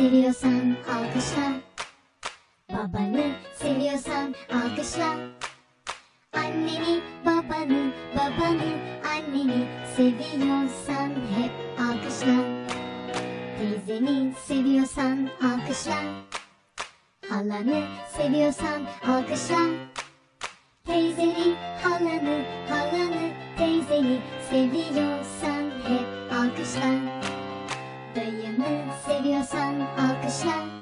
seviyorsan alkışla. Babanı seviyorsan alkışla. Anneni, babanı, anneni seviyorsan hep alkışla. Teyzeni seviyorsan alkışla. Halanı seviyorsan alkışla. Teyzeni, halanı, teyzeni seviyorsan hep alkışla. Dayını seviyorsan alkışla.